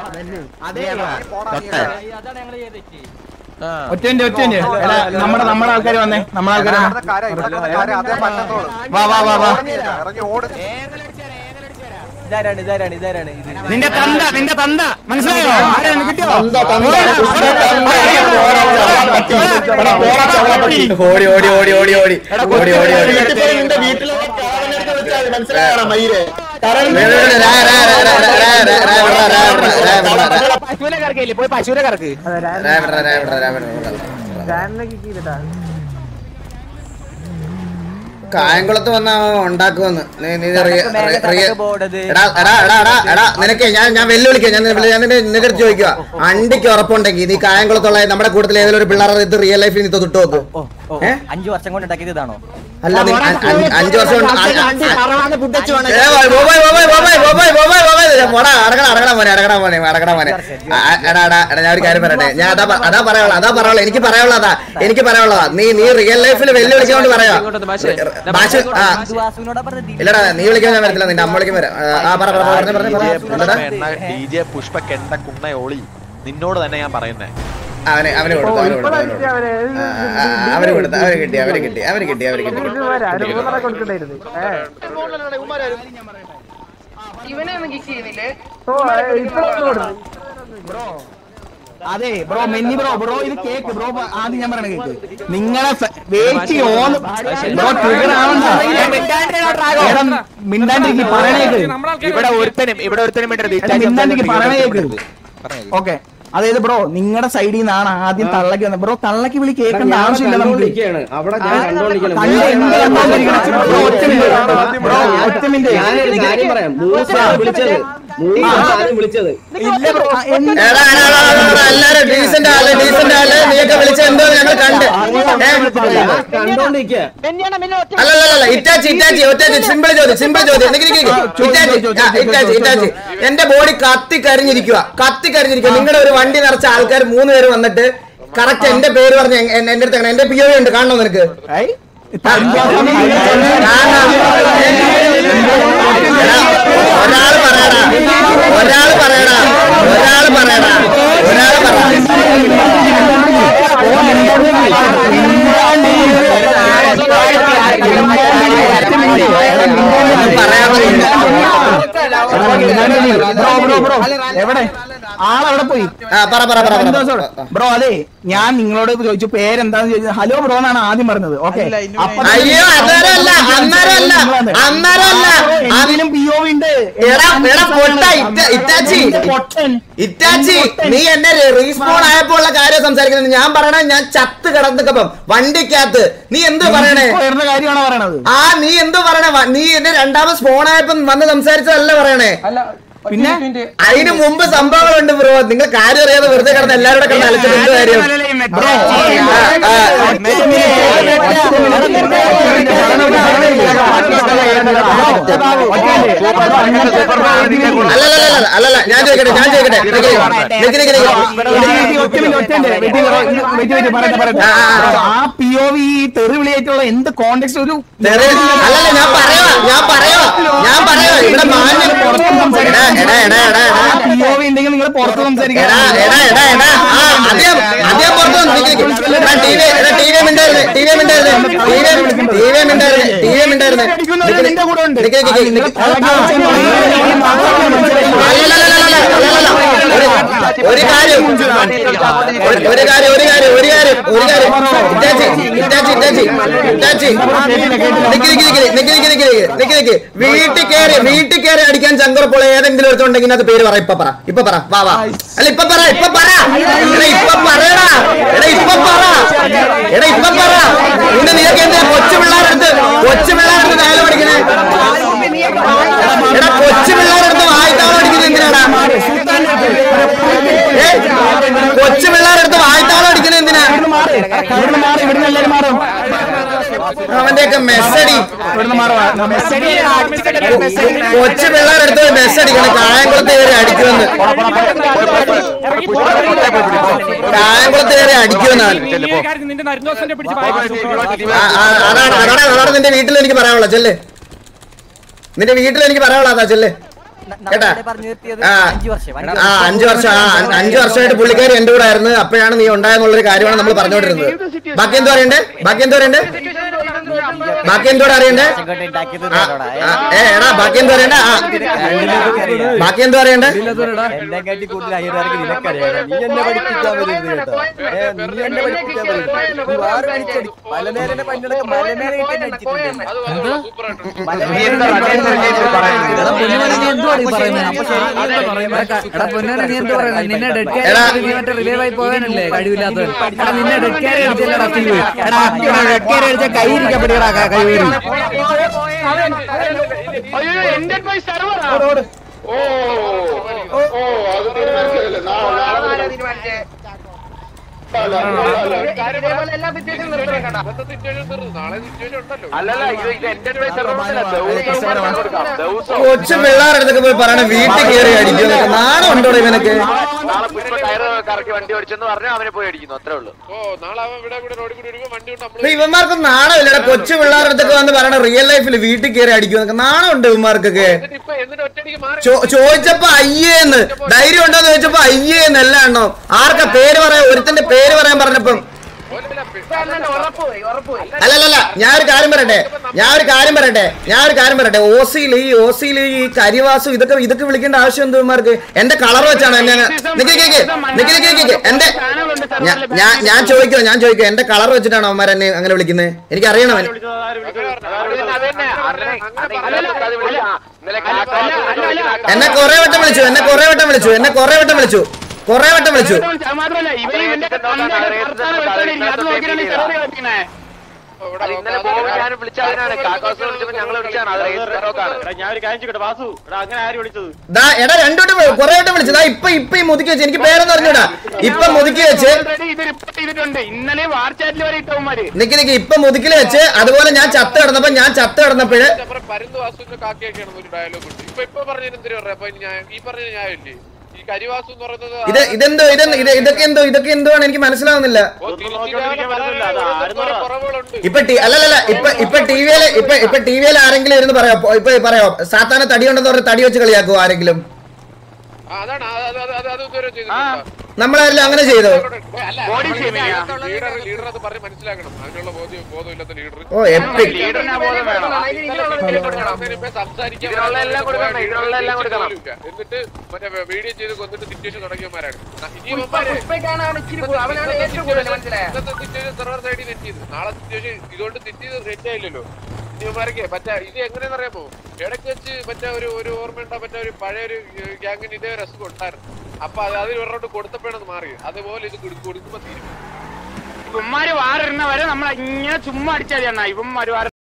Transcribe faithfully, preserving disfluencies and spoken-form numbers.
ഒറ്റ ഒറ്റ നമ്മുടെ നമ്മുടെ ആൾക്കാർ വന്നേ നമ്മളെ ആൾക്കാർ വാ വാ വാ വാ നിന്റെ തന്ത നിന്റെ തന്ത മനസ്സിലായോ കിട്ടിയോ ഓടി ഓടി ഓടി ഓടി ഓടി ഓടി ഓടി ഓടി മനസ്സിലായോ മയില് പശുവിനെ കറക്കില്ലേ പോയി പശുവിനെ കറക്ക് കായംകുളത്ത് വന്ന ഉണ്ടാക്കുമെന്ന് നിനക്ക് ഞാൻ ഞാൻ വെല്ലുവിളിക്കാം ഞാൻ ഞാൻ നിന്റെ അടുത്ത് ചോദിക്കുക അണ്ടിക്ക് ഉറപ്പുണ്ടെങ്കിൽ നീ കായംകുളത്തുള്ള നമ്മുടെ കൂട്ടത്തിൽ ഏതെങ്കിലും ഒരു പിള്ളേരെ ഇത് റിയൽ ലൈഫിൽ നീ തൊട്ട് നോക്കും അഞ്ചു വർഷം കൊണ്ട് ഉണ്ടാക്കിയതാണോ അല്ല അഞ്ചു വർഷം അടക്കണ മോനെ അടക്കണ മോനെ അടക്കണ മോനെ എടാ എടാ എടാ ഞാൻ ഒരു കാര്യം പറയട്ടെ ഞാൻ അതാ അതാ പറയാനുള്ള അതാ പറയാനുള്ള എനിക്ക് പറയാനുള്ളതാ എനിക്ക് പറയാനുള്ളതാ നീ നീ റിയൽ ലൈഫിൽ വെല്ലുവിളിക്കൊണ്ട് പറയാ ഇല്ലടാ നീ വിളിക്കാൻ ഞാൻ വരത്തില്ല നിന്റെ അമ്മ വിളിക്കാൻ വരാം ആ പറ പുഷ്പ കെണ്ട കുണ്ണയോളി നിന്നോട് തന്നെ ഞാൻ പറയുന്നേ അവനെ അവന് കൊടുത്തു അവന് കൊടുത്തു അവന് കൊടുത്തു അവന് കിട്ടി അവന് കിട്ടി അവന് കിട്ടി അവന് കിട്ടി അതെ ബ്രോ മെന്നി ബ്രോ ബ്രോ ഇത് കേക്ക് ബ്രോ ആദ്യം ഞാൻ പറയണ കേക്ക് നിങ്ങളെ വെയിറ്റ് ഓൺ ബ്രോ ട്രിഗർ ആവണ്ട മിണ്ടാണ്ടിരിക്കും പറയണേക്ക് ഇവിടെ ഒരുത്തനും ഇവിടെ ഒരുത്തനും മിണ്ടാണ്ടിരിക്കും പറയണേക്ക് ഓക്കെ അതായത് ബ്രോ നിങ്ങളുടെ സൈഡിൽ നിന്നാണ് ആദ്യം തള്ളക്ക് വന്നത് ബ്രോ തള്ളക്ക് വിളി കേൾക്കേണ്ട ആവശ്യമില്ല നമുക്ക് എല്ലാരും ഡീസന്റ് ആള് ഡീസന്റ് ആള് നീയൊക്കെ വിളിച്ച എന്തോ ഞങ്ങൾ കണ്ട് അല്ലല്ല ഇറ്റാച്ചി ഇറ്റാച്ചി ഒറ്റാച്ചി സിമ്പിൾ ചോദ്യം സിമ്പിൾ ചോദ്യം ഇറ്റാച്ചി ഇറ്റാച്ചി ഇറ്റാച്ചി എന്റെ ബോഡി കത്തി കരിഞ്ഞിരിക്കുക കത്തി കരിഞ്ഞിരിക്കുക നിങ്ങളുടെ ഒരു വണ്ടി നിറച്ച ആൾക്കാർ മൂന്ന് പേര് വന്നിട്ട് കറക്റ്റ് എന്റെ പേര് പറഞ്ഞ് എന്റെ അടുത്ത് എന്റെ പി ഒ ഉണ്ട് കാണണോ നിനക്ക് ഒരാള് പറയടാ ഒരാള് പറയടാ ഒരാള് പറയടാ ഒരാള് എവിടെ ആളവിടെ പോയി ബ്രോ അതെ ഞാൻ നിങ്ങളോട് ചോദിച്ചു പേരെന്താന്ന് ചോദിച്ചത് ഹലോ ബ്രോ എന്നാണ് ആദ്യം പറഞ്ഞത് ഓക്കെ അയ്യോ അന്നേരമല്ല അന്നേരമല്ല അന്നേരമല്ല അതിലും പി ഒ ഉണ്ട് ഇറ്റാച്ചി ഇറ്റാച്ചി നീ എന്നെ റീസ്പോൺ ആയപ്പോ ഉള്ള കാര്യം സംസാരിക്കുന്നത് ഞാൻ പറയണേ ഞാൻ ചത്ത് കിടന്നപ്പം വണ്ടിക്കകത്ത് നീ എന്ത് പറയണേ കാര്യമാണോ പറയണത് ആ നീ എന്ത് പറയണേ നീ എന്നെ രണ്ടാമത് സ്പോൺ ആയപ്പോ വന്ന് സംസാരിച്ചതല്ല പറയണേ പിന്നെ അതിന് മുമ്പ് സംഭവങ്ങളുണ്ട് ബ്രോ നിങ്ങൾ കാര്യം അറിയാതെ വെറുതെ കിടന്ന് എല്ലാവരുടെ കിടന്ന് അലച്ചത് എന്ത് കാര്യം അല്ലല്ല അല്ലല്ല ഞാൻ ചോദിക്കട്ടെ ഞാൻ ചോദിക്കട്ടെ ആ പി ഒ വി തെറി വിളിയായിട്ടുള്ള എന്ത് കോണ്ടെക്സ്റ്റ് ഒരു അല്ലല്ല ഞാൻ പറയാ ഞാൻ പറയാ ഞാൻ പറയാ ഇവിടെ മാന്യം ഉണ്ടെങ്കിൽ നിങ്ങൾ പുറത്ത് സംസാരിക്കാം ഒരു കാര്യം ഒരു കാര്യം ഒരു കാര്യം ഒരു കാര്യം ഒരു കാര്യം വീട്ടിൽ കയറി വീട്ടിൽ കയറി അടിക്കാൻ ചങ്കറപ്പോൾ ഏതെങ്കിലും ഒരുത്തുണ്ടെങ്കിൽ അത് പേര് പറ ഇപ്പൊ പറ ഇപ്പൊ പറ വാ വാ അല്ല ഇപ്പൊ പറ ഇപ്പൊ പറ എടാ ഇപ്പൊ പറയടാ എടാ ഇപ്പൊ പറ എടാ ഇപ്പൊ പറ പിന്നെ നിനക്ക് എന്താ കൊച്ചു പിള്ളേരെടുത്ത് കൊച്ചു പിള്ളേരെടുത്ത് കാലം പഠിക്കണേ എടാ കൊച്ചു പിള്ളേരെടുത്ത് വായിത്താളം അടിക്കുന്നത് എന്തിനാടാ കൊച്ചു പിള്ളേരെടുത്ത് വായിത്താളം അടിക്കുന്നത് എന്തിനാ അവന്റെയൊക്കെ മെസ്സടി കൊച്ചു പിള്ളേരെടുത്ത് മെസ്സടിക്കണം കായംകുളത്ത് കയറി അടിക്കുമെന്ന് കായംകുളത്ത് കയറി അടിക്കുമെന്നാണ് അതാണ് അതാണ് അതാണ് നിന്റെ വീട്ടിൽ എനിക്ക് പറയാനുള്ള ചെല്ലേ നിന്റെ വീട്ടിൽ എനിക്ക് പറയാനുള്ള അതാ ചെല്ലേ കേട്ടാ ആ ആ അഞ്ചു വർഷം ആ അഞ്ചു വർഷമായിട്ട് പുള്ളിക്കാരി എന്റെ കൂടെ ആയിരുന്നു. അപ്പോഴാണ് നീ ഉണ്ടായെന്നുള്ളൊരു കാര്യമാണ് നമ്മൾ പറഞ്ഞുകൊണ്ടിരുന്നത്. ബാക്കി എന്താ പറയണ്ടേ ബാക്കി എന്താ പറയണ്ടേ ബാക്കി എന്തോടെ അറിയണ്ടേ? ഏ എടാ ബാക്കി എന്താ പറയണ്ടേ? ആ ബാക്കി എന്താ പറയണ്ടേ? പോകാനല്ലേ കഴിവില്ലാത്തവൻ നിന്നെ കൊച്ചു പിള്ളേരടുത്തൊക്കെ പോയി പറയണ വീട്ടിൽ കയറി അടിക്കും. നാളെ ഉണ്ടോ ഇവനൊക്കെ? ഇവന്മാർക്ക് നാണം ഇല്ലടാ. കൊച്ചു പിള്ളേരടുത്തൊക്കെ വന്ന് പറയണ റിയൽ ലൈഫിൽ വീട്ടിൽ കയറി അടിക്കും. നാണം ഉണ്ട് ഇവന്മാർക്കൊക്കെ. ചോദിച്ചപ്പോ അയ്യേന്ന് ധൈര്യം ഉണ്ടോന്ന് ചോദിച്ചപ്പോ അയ്യേന്ന് എല്ലാം ഉണ്ടോ? ആർക്കാ പേര് പറയാൻ ഒരുത്തന്റെ പേര് പറയാൻ പറഞ്ഞപ്പം അല്ലല്ല ഞാൻ ഒരു കാര്യം പറയട്ടെ ഞാൻ ഒരു കാര്യം പറയട്ടെ ഞാൻ ഒരു കാര്യം പറയട്ടെ ഓസിയിൽ ഈ ഓസിയിൽ ഈ കരിവാസു ഇതൊക്കെ ഇതൊക്കെ വിളിക്കേണ്ട ആവശ്യം എന്തുമാർക്ക്? എന്റെ കളർ വെച്ചാണ് എന്നെ എന്റെ ഞാൻ ഞാൻ ചോദിക്കോ ഞാൻ ചോദിക്കോ എന്റെ കളർ വെച്ചിട്ടാണ് അവന്മാർ എന്നെ അങ്ങനെ വിളിക്കുന്നത്? എനിക്ക് അറിയണം. എന്നെ കൊറേ വട്ടം വിളിച്ചു എന്നെ കൊറേ വട്ടം വിളിച്ചു എന്നെ കൊറേ വട്ടം വിളിച്ചു കൊറേ വട്ടം വിളിച്ചു എടാ രണ്ടോട്ട് കൊറേ വട്ടം വിളിച്ചതാ. ഇപ്പൊ ഇപ്പൊ ഈ മുതുക്കി വെച്ച് എനിക്ക് പേരെന്ന് പറഞ്ഞൂടാ. ഇപ്പൊ മുതുക്കി വെച്ച് നിക്ക് നിക്ക് ഇപ്പൊ മുതുക്കില് വെച്ച് അതുപോലെ ഞാൻ ചത്ത് കിടന്നപ്പോ ഞാൻ ചത്ത് കിടന്നപ്പോഴ് ഇത് ഇതെന്തോ ഇത് ഇതൊക്കെ എന്തോ ഇതൊക്കെ എന്തോ ആണ് എനിക്ക് മനസ്സിലാവുന്നില്ല. ഇപ്പൊ അല്ലല്ല ഇപ്പൊ ഇപ്പൊ ടി വിയില് ഇപ്പൊ ഇപ്പൊ ടി വിയിൽ ആരെങ്കിലും ഇരുന്ന് പറയാ ഇപ്പൊ പറയാ സാത്താന തടി ഉണ്ടെന്ന് പറഞ്ഞ തടി വെച്ച് കളിയാക്കുവോ ആരെങ്കിലും? നമ്മളാരെല്ലാം അങ്ങനെ ചെയ്തോ? ഓ എപ്പിക് വീഡിയോ ചെയ്ത് കൊന്നിട്ട് സിറ്റുവേഷൻ തുടങ്ങിയവന്മാരാണ്. നാളെ സിറ്റുവേഷൻ ഇതുകൊണ്ട് സിറ്റുവേഷൻ സെറ്റ് ആയില്ലല്ലോ ഇവന്മാരൊക്കെ മറ്റേ ഇത് എങ്ങനെയാന്ന് അറിയാമോ? ഇടയ്ക്ക് വെച്ച് മറ്റേ ഒരു ഒരു ഓർമ്മയുണ്ടോ മറ്റേ ഒരു പഴയ ഒരു ഗ്യാങ്ങിന് ഇതേ രസം ഉണ്ടായിരുന്നു. അപ്പൊ അത് അതിൽ ഒരെണ്ണോട്ട് കൊടുത്തപ്പോഴാണ് മാറി. അതുപോലെ ഇത് കൊടുക്കുമ്പോ തീരും. ഇവന്മാര് വാറിടുന്ന വരെ നമ്മൾ ഇങ്ങനെ ചുമ്മാ അടിച്ചാൽ ഇവന്മാര്